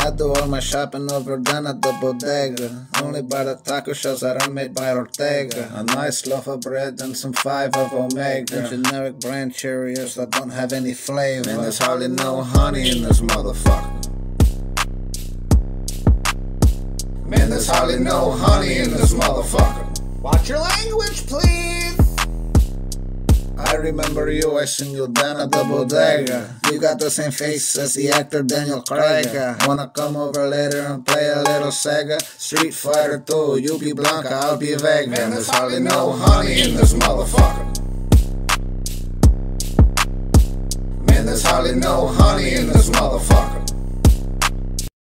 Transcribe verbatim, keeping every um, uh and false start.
I do all my shopping over done at the bodega. Only by the taco shells that are made by Ortega. A nice loaf of bread and some five of Omega. And generic brand Cheerios that don't have any flavor. And there's hardly no honey in this motherfucker. Man, there's hardly no honey in this motherfucker. Watch your language, please. I remember you, I seen you down at the bodega. You got the same face as the actor Daniel Craig. Wanna come over later and play a little Sega? Street Fighter two, you be Blanca, I'll be Vega. Man, there's hardly no honey in this motherfucker. Man, there's hardly no honey in this motherfucker.